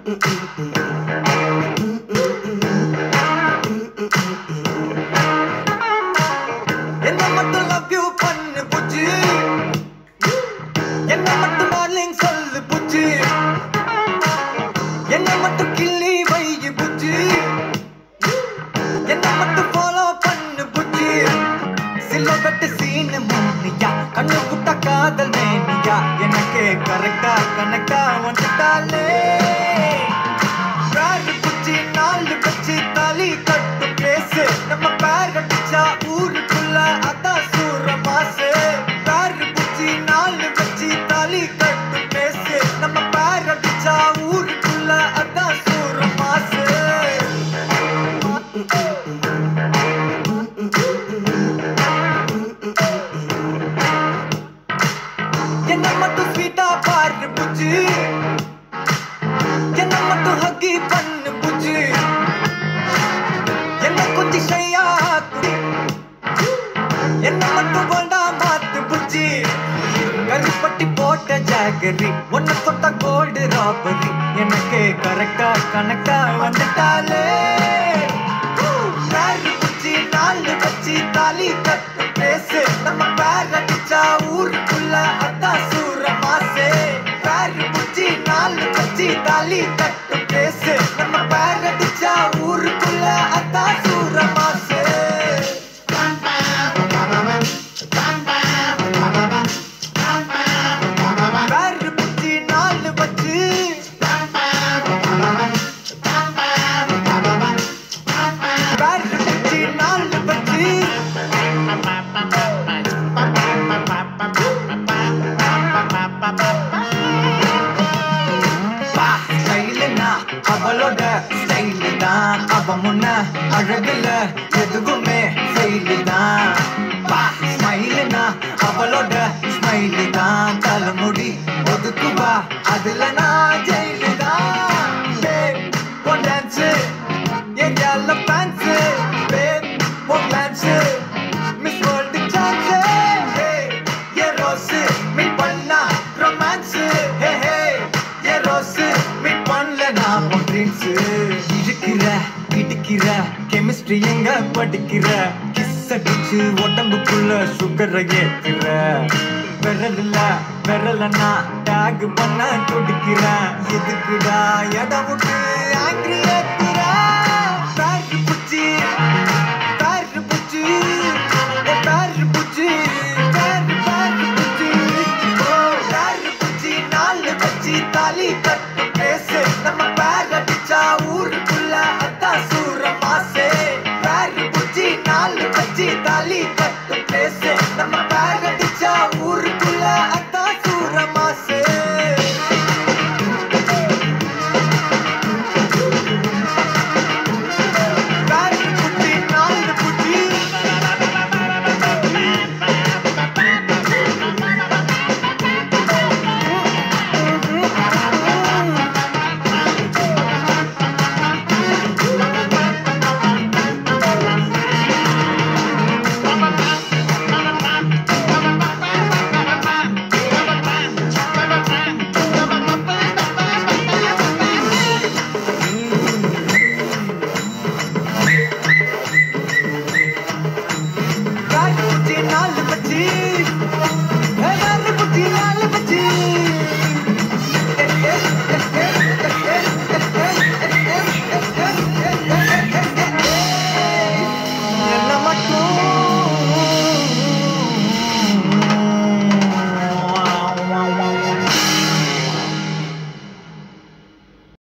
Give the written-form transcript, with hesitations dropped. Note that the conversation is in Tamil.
என்ன மட்டும் love you பண்ணு புஜ்ஜி, என்ன மட்டும் darling சொல்லு புஜ்ஜி, என்ன மட்டும் கிள்ளி வை புஜ்ஜி, என்ன மட்டும் follow பண்ணு புஜ்ஜி. சிலோபெட்டு சீனு மூனியா, கண்ணு புட்டா காதல் மேனியா, எனக்கு கரெக்டா கனெக்டா வந்துட்டாலே. பேரு புஜ்ஜி நாலு வச்சு தாலி கட்டு பேசு, நம்ம பேர் அடிச்சா ஊருக்குள்ள அதான் சூர மாசு. பேரு புஜ்ஜி நாலு வச்சு தாலி கட்டு பேசு, நம்ம பேர் அடிச்சா ஊருக்குள்ள அதான் சூர மாசு. என்ன மட்டும் ஸ்வீட்டா பாரு புஜ்ஜி, என்ன மட்டும் ஹக்கி பண்ணு புஜ்ஜி, என்ன கொஞ்சம் ஷையா குடி, என்ன மட்டும் வேண்டா மாத்து புஜ்ஜி. கருப்பட்டி போட்ட ஜாகரி, ஒன்னு தொட்ட கோல்டு ராபரி, எனக்கு கரெக்டா கனெக்டா வந்துட்டாலே. பேரு புஜ்ஜி நாலு வச்சு தாலி கட்டு பேசு, நம்ம பேர் அடிச்சா ஊருக்குள்ள அதான் சூர மாசே. பேரு புஜ்ஜி நாலு வச்சு தாலி கட்டு பேசு, நம்ம பேர் அடிச்சா ஊருக்குள்ள அதான் சூர மாசே. பேரு புஜ்ஜி நாலு வச்சு பேரு புஜ்ஜி நாலு வச்சு அவளோட ஸ்டைலு தான், அவ முன்ன அழகுல எதுவுமே ஃபெயிலு தான். ஸ்மைலுனா அவளோட ஸ்மைலு தான், தலைமுடி ஒதுக்குவா அதுல நான் ஜெயிலு தான். உன் டான்ஸு எங்கால பேன்ஸு, உன் டான்ஸு மிஸ் வேர்ல்டு சான்ஸு. ஏ ரோஸு மீட் பண்ணா ரொமான்ஸு, ஏ ரோஸு மீட் பண்ணல நான் உன் ட்ரீம்ஸு. இருக்கிற இடிக்கிற கெமிஸ்ட்ரி எங்க படிக்கிற, கிஸ் அடிச்சு உடம்புக்குள்ள சுகரை ஏத்துற. விரல்ல விரலன்னா டேக் பண்ண துடிக்கிறேன், எதுக்குடா இடம் விட்டு ஆங்கிரி ஏத்துற. பேரு புஜ்ஜி பேரு புஜ்ஜி பேரு புஜ்ஜி பேரு புஜ்ஜி, பேரு புஜ்ஜி நாலு வச்சு தாலி கட்டு